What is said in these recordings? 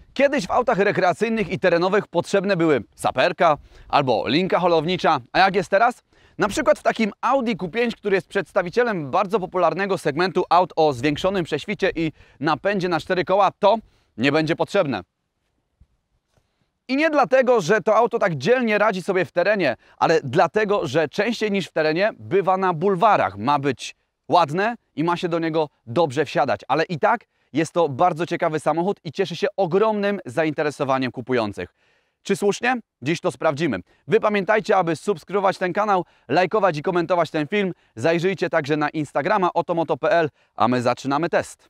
Kiedyś w autach rekreacyjnych i terenowych potrzebne były saperka albo linka holownicza, a jak jest teraz? Na przykład w takim Audi Q5, który jest przedstawicielem bardzo popularnego segmentu aut o zwiększonym prześwicie i napędzie na 4 koła, to nie będzie potrzebne. I nie dlatego, że to auto tak dzielnie radzi sobie w terenie, ale dlatego, że częściej niż w terenie bywa na bulwarach. Ma być ładne i ma się do niego dobrze wsiadać, ale i tak jest to bardzo ciekawy samochód i cieszy się ogromnym zainteresowaniem kupujących. Czy słusznie? Dziś to sprawdzimy. Wy pamiętajcie, aby subskrybować ten kanał, lajkować i komentować ten film. Zajrzyjcie także na Instagrama otomoto.pl, a my zaczynamy test.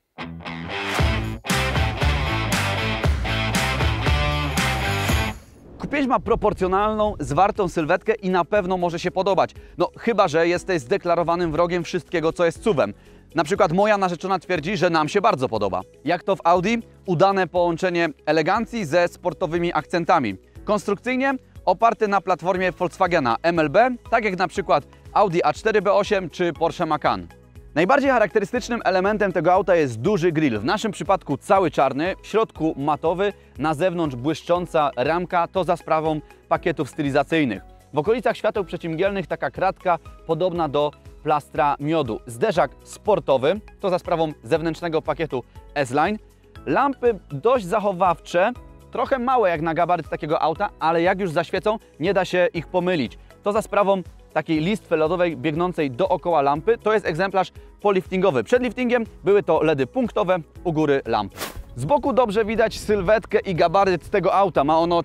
Q5 ma proporcjonalną, zwartą sylwetkę i na pewno może się podobać. No chyba że jesteś zdeklarowanym wrogiem wszystkiego, co jest SUV-em. Na przykład moja narzeczona twierdzi, że nam się bardzo podoba. Jak to w Audi? Udane połączenie elegancji ze sportowymi akcentami. Konstrukcyjnie oparty na platformie Volkswagena MLB, tak jak na przykład Audi A4 B8 czy Porsche Macan. Najbardziej charakterystycznym elementem tego auta jest duży grill. W naszym przypadku cały czarny, w środku matowy, na zewnątrz błyszcząca ramka, to za sprawą pakietów stylizacyjnych. W okolicach świateł przeciwmgielnych taka kratka podobna do plastra miodu. Zderzak sportowy, to za sprawą zewnętrznego pakietu S-Line. Lampy dość zachowawcze, trochę małe jak na gabaryt takiego auta, ale jak już zaświecą, nie da się ich pomylić. To za sprawą takiej listwy LEDowej biegnącej dookoła lampy. To jest egzemplarz poliftingowy. Przed liftingiem były to LEDy punktowe, u góry lamp. Z boku dobrze widać sylwetkę i gabaryt tego auta. Ma ono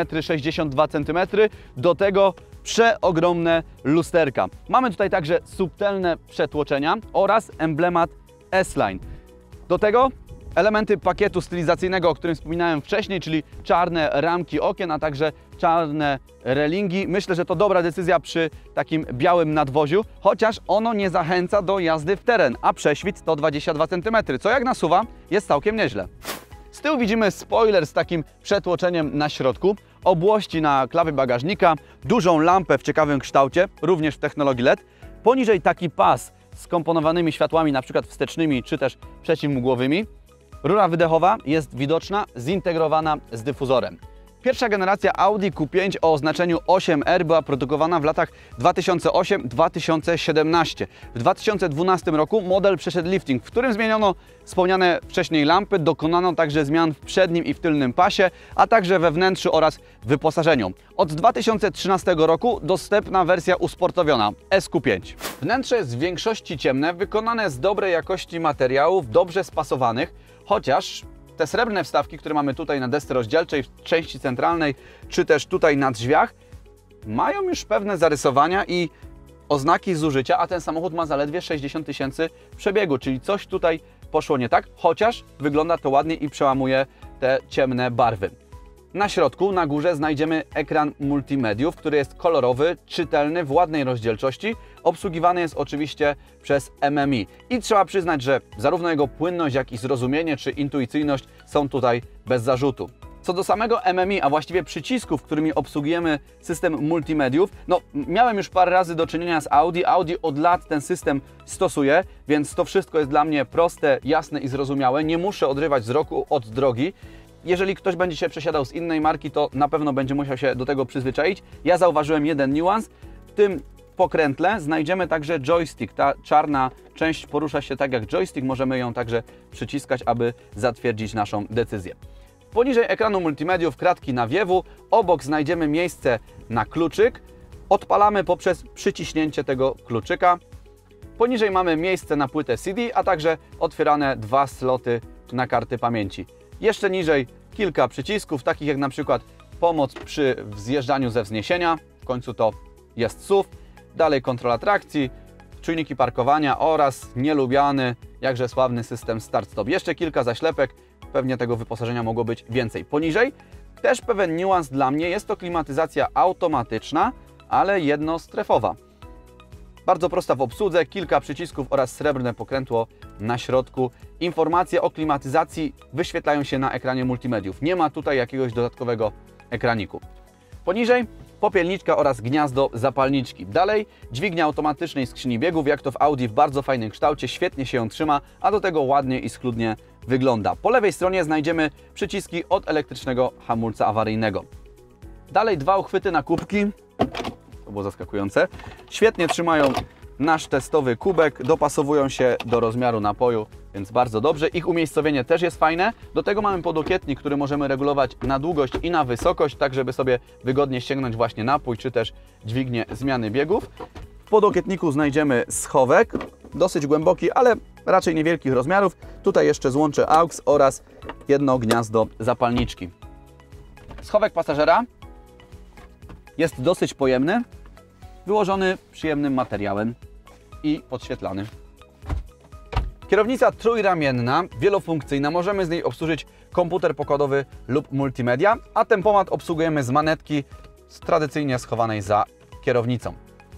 4,62 m, do tego przeogromne lusterka. Mamy tutaj także subtelne przetłoczenia oraz emblemat S-Line. Do tego elementy pakietu stylizacyjnego, o którym wspominałem wcześniej, czyli czarne ramki okien, a także czarne relingi. Myślę, że to dobra decyzja przy takim białym nadwoziu, chociaż ono nie zachęca do jazdy w teren, a prześwit to 22 cm, co jak na SUV-a jest całkiem nieźle. Z tyłu widzimy spoiler z takim przetłoczeniem na środku, obłości na klawie bagażnika, dużą lampę w ciekawym kształcie, również w technologii LED. Poniżej taki pas z skomponowanymi światłami, na przykład wstecznymi czy też przeciwmgłowymi. Rura wydechowa jest widoczna, zintegrowana z dyfuzorem. Pierwsza generacja Audi Q5 o oznaczeniu 8R była produkowana w latach 2008-2017. W 2012 roku model przeszedł lifting, w którym zmieniono wspomniane wcześniej lampy, dokonano także zmian w przednim i w tylnym pasie, a także we wnętrzu oraz wyposażeniu. Od 2013 roku dostępna wersja usportowiona SQ5. Wnętrze jest w większości ciemne, wykonane z dobrej jakości materiałów, dobrze spasowanych, chociaż te srebrne wstawki, które mamy tutaj na desce rozdzielczej, w części centralnej, czy też tutaj na drzwiach, mają już pewne zarysowania i oznaki zużycia, a ten samochód ma zaledwie 60 000 przebiegu, czyli coś tutaj poszło nie tak, chociaż wygląda to ładnie i przełamuje te ciemne barwy. Na środku, na górze znajdziemy ekran multimediów, który jest kolorowy, czytelny, w ładnej rozdzielczości. Obsługiwany jest oczywiście przez MMI. I trzeba przyznać, że zarówno jego płynność, jak i zrozumienie czy intuicyjność są tutaj bez zarzutu. Co do samego MMI, a właściwie przycisków, którymi obsługujemy system multimediów, no miałem już parę razy do czynienia z Audi. Audi od lat ten system stosuje, więc to wszystko jest dla mnie proste, jasne i zrozumiałe. Nie muszę odrywać wzroku od drogi. Jeżeli ktoś będzie się przesiadał z innej marki, to na pewno będzie musiał się do tego przyzwyczaić. Ja zauważyłem jeden niuans. W tym pokrętle znajdziemy także joystick. Ta czarna część porusza się tak jak joystick. Możemy ją także przyciskać, aby zatwierdzić naszą decyzję. Poniżej ekranu multimediów kratki nawiewu. Obok znajdziemy miejsce na kluczyk. Odpalamy poprzez przyciśnięcie tego kluczyka. Poniżej mamy miejsce na płytę CD, a także otwierane 2 sloty na karty pamięci. Jeszcze niżej kilka przycisków, takich jak na przykład pomoc przy zjeżdżaniu ze wzniesienia, w końcu to jest SUV, dalej kontrola trakcji, czujniki parkowania oraz nielubiany, jakże sławny system start-stop. Jeszcze kilka zaślepek, pewnie tego wyposażenia mogło być więcej. Poniżej też pewien niuans dla mnie, jest to klimatyzacja automatyczna, ale jednostrefowa. Bardzo prosta w obsłudze, kilka przycisków oraz srebrne pokrętło na środku. Informacje o klimatyzacji wyświetlają się na ekranie multimediów. Nie ma tutaj jakiegoś dodatkowego ekraniku. Poniżej popielniczka oraz gniazdo zapalniczki. Dalej dźwignia automatycznej skrzyni biegów, jak to w Audi, w bardzo fajnym kształcie, świetnie się ją trzyma, a do tego ładnie i schludnie wygląda. Po lewej stronie znajdziemy przyciski od elektrycznego hamulca awaryjnego. Dalej dwa uchwyty na kubki, to było zaskakujące, świetnie trzymają nasz testowy kubek, dopasowują się do rozmiaru napoju, więc bardzo dobrze. Ich umiejscowienie też jest fajne. Do tego mamy podłokietnik, który możemy regulować na długość i na wysokość, tak żeby sobie wygodnie sięgnąć właśnie napój, czy też dźwignię zmiany biegów. W podłokietniku znajdziemy schowek, dosyć głęboki, ale raczej niewielkich rozmiarów. Tutaj jeszcze złącze AUX oraz jedno gniazdo zapalniczki. Schowek pasażera jest dosyć pojemny, wyłożony przyjemnym materiałem i podświetlany. Kierownica trójramienna, wielofunkcyjna, możemy z niej obsłużyć komputer pokładowy lub multimedia, a tempomat obsługujemy z manetki tradycyjnie schowanej za kierownicą.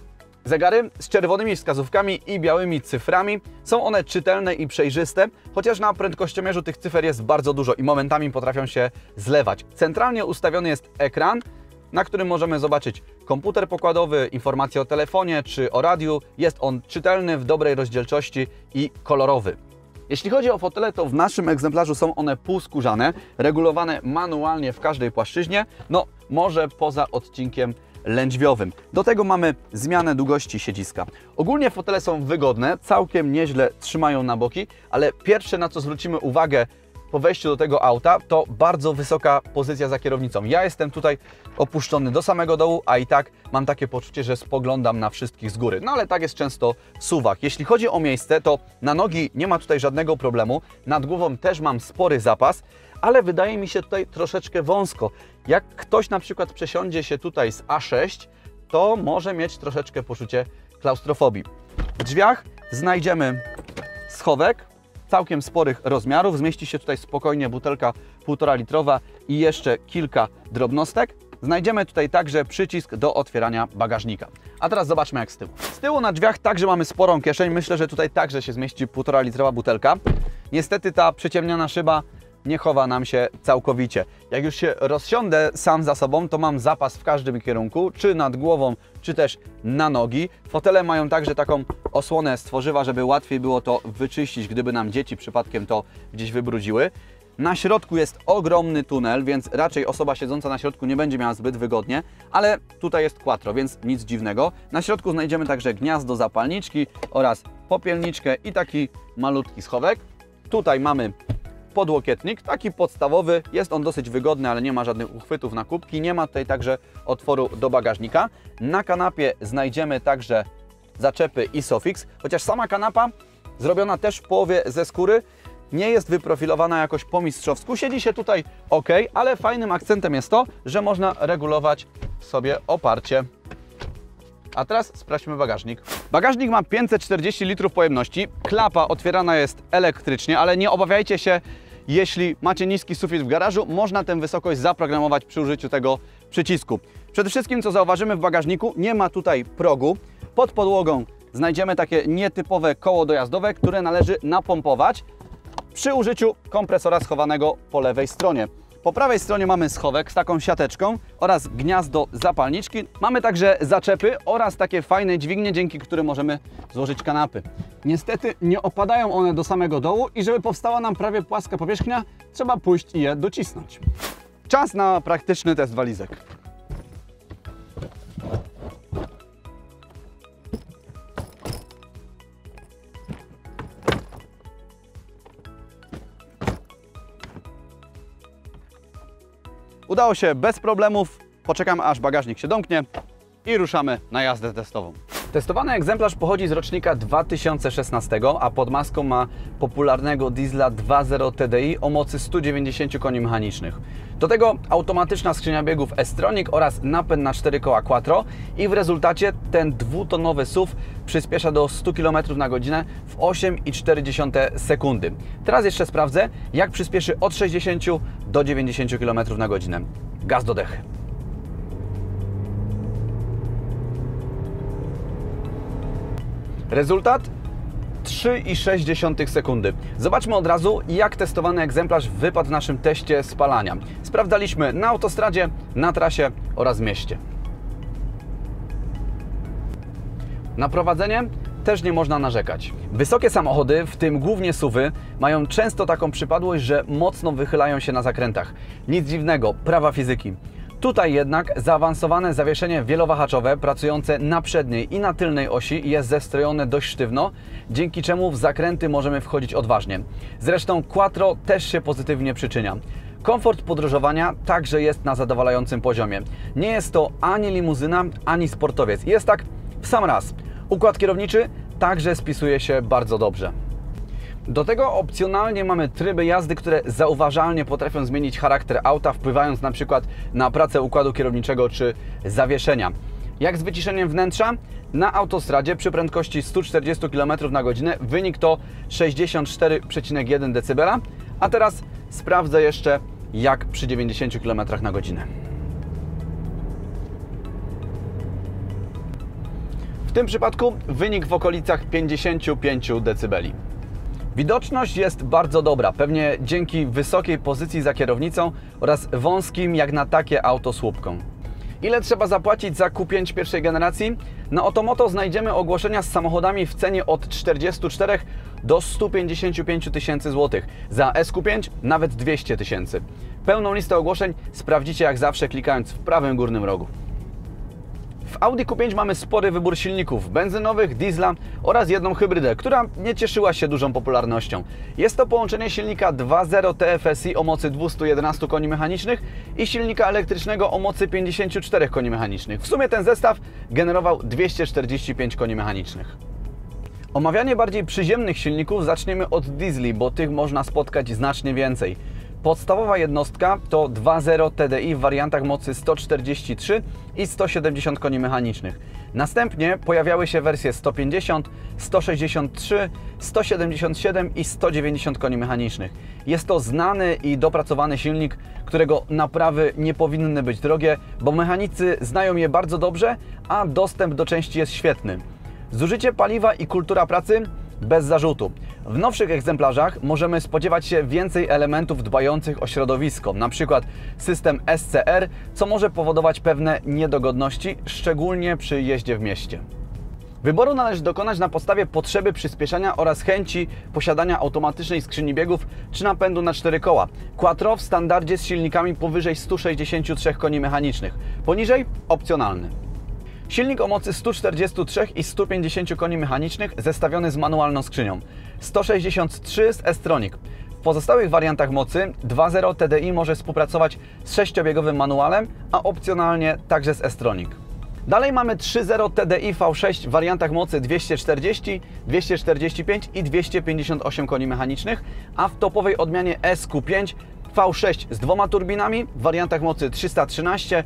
Zegary z czerwonymi wskazówkami i białymi cyframi, są one czytelne i przejrzyste, chociaż na prędkościomierzu tych cyfer jest bardzo dużo i momentami potrafią się zlewać. Centralnie ustawiony jest ekran, na którym możemy zobaczyć komputer pokładowy, informacje o telefonie czy o radiu. Jest on czytelny, w dobrej rozdzielczości i kolorowy. Jeśli chodzi o fotele, to w naszym egzemplarzu są one półskórzane, regulowane manualnie w każdej płaszczyźnie, no może poza odcinkiem lędźwiowym. Do tego mamy zmianę długości siedziska. Ogólnie fotele są wygodne, całkiem nieźle trzymają na boki, ale pierwsze, na co zwrócimy uwagę po wejściu do tego auta, to bardzo wysoka pozycja za kierownicą. Ja jestem tutaj opuszczony do samego dołu, a i tak mam takie poczucie, że spoglądam na wszystkich z góry. No ale tak jest często w SUV-ach. Jeśli chodzi o miejsce, to na nogi nie ma tutaj żadnego problemu. Nad głową też mam spory zapas, ale wydaje mi się tutaj troszeczkę wąsko. Jak ktoś na przykład przesiądzie się tutaj z A6, to może mieć troszeczkę poczucie klaustrofobii. W drzwiach znajdziemy schowek całkiem sporych rozmiarów. Zmieści się tutaj spokojnie butelka 1,5 litrowa i jeszcze kilka drobnostek. Znajdziemy tutaj także przycisk do otwierania bagażnika. A teraz zobaczmy jak z tyłu. Z tyłu na drzwiach także mamy sporą kieszeń. Myślę, że tutaj także się zmieści 1,5 litrowa butelka. Niestety ta przyciemniona szyba nie chowa nam się całkowicie. Jak już się rozsiądę sam za sobą, to mam zapas w każdym kierunku, czy nad głową, czy też na nogi. Fotele mają także taką osłonę z tworzywa, żeby łatwiej było to wyczyścić, gdyby nam dzieci przypadkiem to gdzieś wybrudziły. Na środku jest ogromny tunel, więc raczej osoba siedząca na środku nie będzie miała zbyt wygodnie, ale tutaj jest quattro, więc nic dziwnego. Na środku znajdziemy także gniazdo zapalniczki oraz popielniczkę i taki malutki schowek. Tutaj mamy podłokietnik, taki podstawowy, jest on dosyć wygodny, ale nie ma żadnych uchwytów na kubki, nie ma tutaj także otworu do bagażnika. Na kanapie znajdziemy także zaczepy ISOFIX, chociaż sama kanapa, zrobiona też w połowie ze skóry, nie jest wyprofilowana jakoś po mistrzowsku, siedzi się tutaj ok, ale fajnym akcentem jest to, że można regulować sobie oparcie. A teraz sprawdźmy bagażnik. Bagażnik ma 540 litrów pojemności, klapa otwierana jest elektrycznie, ale nie obawiajcie się, jeśli macie niski sufit w garażu, można tę wysokość zaprogramować przy użyciu tego przycisku. Przede wszystkim, co zauważymy w bagażniku, nie ma tutaj progu. Pod podłogą znajdziemy takie nietypowe koło dojazdowe, które należy napompować przy użyciu kompresora schowanego po lewej stronie. Po prawej stronie mamy schowek z taką siateczką oraz gniazdo zapalniczki. Mamy także zaczepy oraz takie fajne dźwignie, dzięki którym możemy złożyć kanapy. Niestety nie opadają one do samego dołu i żeby powstała nam prawie płaska powierzchnia, trzeba pójść i je docisnąć. Czas na praktyczny test walizek. Udało się bez problemów, poczekamy aż bagażnik się domknie i ruszamy na jazdę testową. Testowany egzemplarz pochodzi z rocznika 2016, a pod maską ma popularnego diesla 2.0 TDI o mocy 190 koni mechanicznych. Do tego automatyczna skrzynia biegów S-Tronic oraz napęd na 4 koła quattro i w rezultacie ten dwutonowy SUV przyspiesza do 100 km na godzinę w 8,4 sekundy. Teraz jeszcze sprawdzę, jak przyspieszy od 60 do 90 km na godzinę. Gaz do dechy. Rezultat 3,6 sekundy. Zobaczmy od razu, jak testowany egzemplarz wypadł w naszym teście spalania. Sprawdzaliśmy na autostradzie, na trasie oraz w mieście. Na prowadzenie też nie można narzekać. Wysokie samochody, w tym głównie SUV-y, mają często taką przypadłość, że mocno wychylają się na zakrętach. Nic dziwnego, prawa fizyki. Tutaj jednak zaawansowane zawieszenie wielowahaczowe pracujące na przedniej i na tylnej osi jest zestrojone dość sztywno, dzięki czemu w zakręty możemy wchodzić odważnie. Zresztą Quattro też się pozytywnie przyczynia. Komfort podróżowania także jest na zadowalającym poziomie. Nie jest to ani limuzyna, ani sportowiec. Jest tak w sam raz. Układ kierowniczy także spisuje się bardzo dobrze. Do tego opcjonalnie mamy tryby jazdy, które zauważalnie potrafią zmienić charakter auta, wpływając na przykład na pracę układu kierowniczego czy zawieszenia. Jak z wyciszeniem wnętrza? Na autostradzie przy prędkości 140 km/h wynik to 64,1 dB, a teraz sprawdzę jeszcze jak przy 90 km/h. W tym przypadku wynik w okolicach 55 dB. Widoczność jest bardzo dobra, pewnie dzięki wysokiej pozycji za kierownicą oraz wąskim jak na takie auto słupkom. Ile trzeba zapłacić za Q5 pierwszej generacji? Na Otomoto znajdziemy ogłoszenia z samochodami w cenie od 44 do 155 tysięcy złotych. Za SQ5 nawet 200 tysięcy. Pełną listę ogłoszeń sprawdzicie jak zawsze klikając w prawym górnym rogu. W Audi Q5 mamy spory wybór silników benzynowych, diesla oraz jedną hybrydę, która nie cieszyła się dużą popularnością. Jest to połączenie silnika 2.0 TFSI o mocy 211 koni mechanicznych i silnika elektrycznego o mocy 54 koni mechanicznych. W sumie ten zestaw generował 245 koni mechanicznych. Omawianie bardziej przyziemnych silników zaczniemy od diesli, bo tych można spotkać znacznie więcej. Podstawowa jednostka to 2.0 TDI w wariantach mocy 143 i 170 koni mechanicznych. Następnie pojawiały się wersje 150, 163, 177 i 190 koni mechanicznych. Jest to znany i dopracowany silnik, którego naprawy nie powinny być drogie, bo mechanicy znają je bardzo dobrze, a dostęp do części jest świetny. Zużycie paliwa i kultura pracy bez zarzutu. W nowszych egzemplarzach możemy spodziewać się więcej elementów dbających o środowisko, np. system SCR, co może powodować pewne niedogodności, szczególnie przy jeździe w mieście. Wyboru należy dokonać na podstawie potrzeby przyspieszania oraz chęci posiadania automatycznej skrzyni biegów czy napędu na 4 koła. Quattro w standardzie z silnikami powyżej 163 koni mechanicznych, poniżej opcjonalny. Silnik o mocy 143 i 150 koni mechanicznych zestawiony z manualną skrzynią. 163 z S-Tronic. W pozostałych wariantach mocy 2.0 TDI może współpracować z 6-biegowym manualem, a opcjonalnie także z S-Tronic. Dalej mamy 3.0 TDI V6 w wariantach mocy 240, 245 i 258 koni mechanicznych, a w topowej odmianie SQ5 V6 z 2 turbinami w wariantach mocy 313,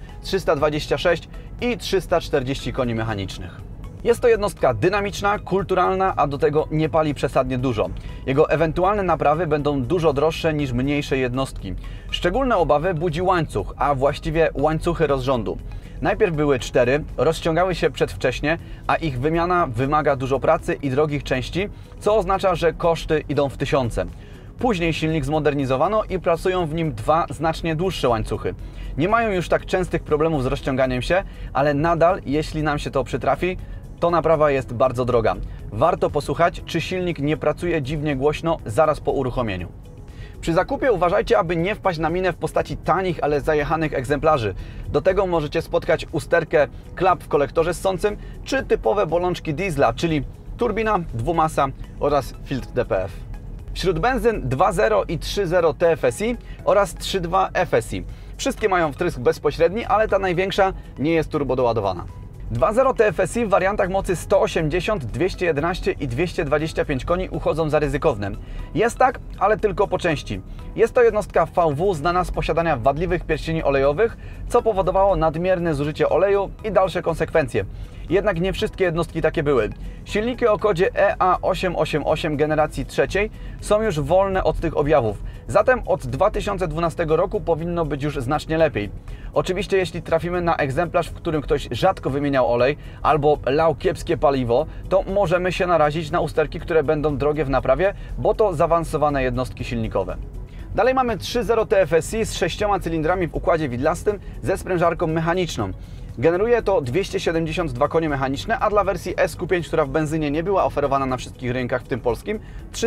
326 i 340 koni mechanicznych. Jest to jednostka dynamiczna, kulturalna, a do tego nie pali przesadnie dużo. Jego ewentualne naprawy będą dużo droższe niż mniejsze jednostki. Szczególne obawy budzi łańcuch, a właściwie łańcuchy rozrządu. Najpierw były 4, rozciągały się przedwcześnie, a ich wymiana wymaga dużo pracy i drogich części, co oznacza, że koszty idą w tysiące. Później silnik zmodernizowano i pracują w nim 2 znacznie dłuższe łańcuchy. Nie mają już tak częstych problemów z rozciąganiem się, ale nadal, jeśli nam się to przytrafi, to naprawa jest bardzo droga. Warto posłuchać, czy silnik nie pracuje dziwnie głośno zaraz po uruchomieniu. Przy zakupie uważajcie, aby nie wpaść na minę w postaci tanich, ale zajechanych egzemplarzy. Do tego możecie spotkać usterkę klap w kolektorze ssącym, czy typowe bolączki diesla, czyli turbina, dwumasa oraz filtr DPF. Wśród benzyn 2.0 i 3.0 TFSI oraz 3.2 FSI. Wszystkie mają wtrysk bezpośredni, ale ta największa nie jest turbodoładowana. 2.0 TFSI w wariantach mocy 180, 211 i 225 koni uchodzą za ryzykowne. Jest tak, ale tylko po części. Jest to jednostka VW znana z posiadania wadliwych pierścieni olejowych, co powodowało nadmierne zużycie oleju i dalsze konsekwencje. Jednak nie wszystkie jednostki takie były. Silniki o kodzie EA888 generacji trzeciej są już wolne od tych objawów. Zatem od 2012 roku powinno być już znacznie lepiej. Oczywiście jeśli trafimy na egzemplarz, w którym ktoś rzadko wymieniał olej albo lał kiepskie paliwo, to możemy się narazić na usterki, które będą drogie w naprawie, bo to zaawansowane jednostki silnikowe. Dalej mamy 3.0 TFSI z 6 cylindrami w układzie widlastym ze sprężarką mechaniczną. Generuje to 272 konie mechaniczne, a dla wersji SQ5, która w benzynie nie była oferowana na wszystkich rynkach, w tym polskim,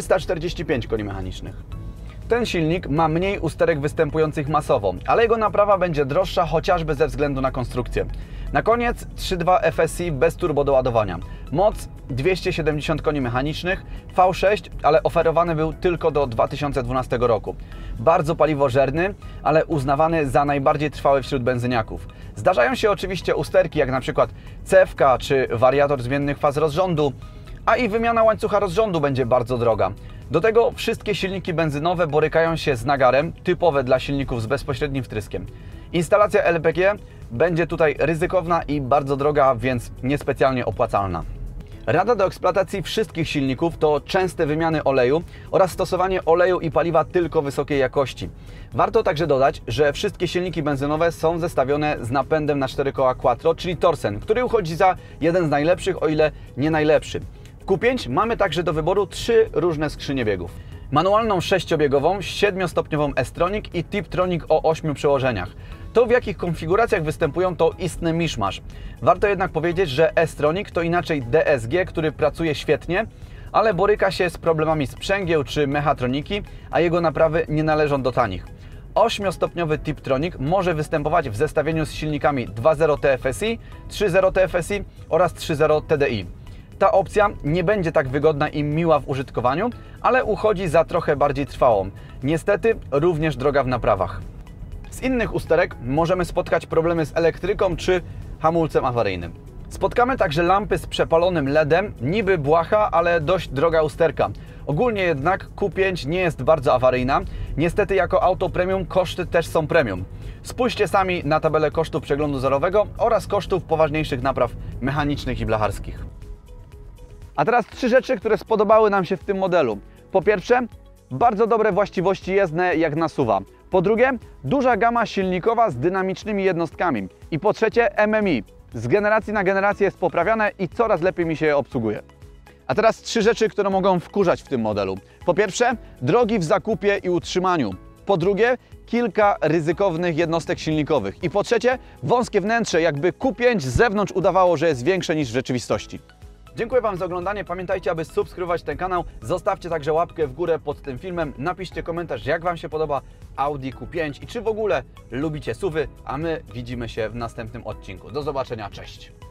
345 koni mechanicznych. Ten silnik ma mniej usterek występujących masowo, ale jego naprawa będzie droższa chociażby ze względu na konstrukcję. Na koniec 3.2 FSI bez turbodoładowania. Moc 270 koni mechanicznych, V6, ale oferowany był tylko do 2012 roku. Bardzo paliwożerny, ale uznawany za najbardziej trwały wśród benzyniaków. Zdarzają się oczywiście usterki, jak na przykład cewka czy wariator zmiennych faz rozrządu, a i wymiana łańcucha rozrządu będzie bardzo droga. Do tego wszystkie silniki benzynowe borykają się z nagarem, typowe dla silników z bezpośrednim wtryskiem. Instalacja LPG będzie tutaj ryzykowna i bardzo droga, więc niespecjalnie opłacalna. Rada do eksploatacji wszystkich silników to częste wymiany oleju oraz stosowanie oleju i paliwa tylko wysokiej jakości. Warto także dodać, że wszystkie silniki benzynowe są zestawione z napędem na 4 koła Quattro, czyli Torsen, który uchodzi za jeden z najlepszych, o ile nie najlepszy. W Q5 mamy także do wyboru 3 różne skrzynie biegów. Manualną 6-biegową, 7-stopniową S-Tronic i Tiptronic o 8 przełożeniach. To, w jakich konfiguracjach występują, to istny miszmasz. Warto jednak powiedzieć, że S-Tronic to inaczej DSG, który pracuje świetnie, ale boryka się z problemami sprzęgieł czy mechatroniki, a jego naprawy nie należą do tanich. 8-stopniowy Tiptronic może występować w zestawieniu z silnikami 2.0 TFSI, 3.0 TFSI oraz 3.0 TDI. Ta opcja nie będzie tak wygodna i miła w użytkowaniu, ale uchodzi za trochę bardziej trwałą. Niestety również droga w naprawach. Z innych usterek możemy spotkać problemy z elektryką czy hamulcem awaryjnym. Spotkamy także lampy z przepalonym LEDem, niby błaha, ale dość droga usterka. Ogólnie jednak Q5 nie jest bardzo awaryjna. Niestety jako auto premium koszty też są premium. Spójrzcie sami na tabelę kosztów przeglądu zerowego oraz kosztów poważniejszych napraw mechanicznych i blacharskich. A teraz 3 rzeczy, które spodobały nam się w tym modelu. Po pierwsze, bardzo dobre właściwości jezdne jak na SUV-a. Po drugie, duża gama silnikowa z dynamicznymi jednostkami. I po trzecie, MMI. Z generacji na generację jest poprawiane i coraz lepiej mi się obsługuje. A teraz 3 rzeczy, które mogą wkurzać w tym modelu. Po pierwsze, drogi w zakupie i utrzymaniu. Po drugie, kilka ryzykownych jednostek silnikowych. I po trzecie, wąskie wnętrze, jakby Q5 z zewnątrz udawało, że jest większe niż w rzeczywistości. Dziękuję Wam za oglądanie. Pamiętajcie, aby subskrybować ten kanał. Zostawcie także łapkę w górę pod tym filmem. Napiszcie komentarz, jak Wam się podoba Audi Q5 i czy w ogóle lubicie SUV-y, a my widzimy się w następnym odcinku. Do zobaczenia, cześć!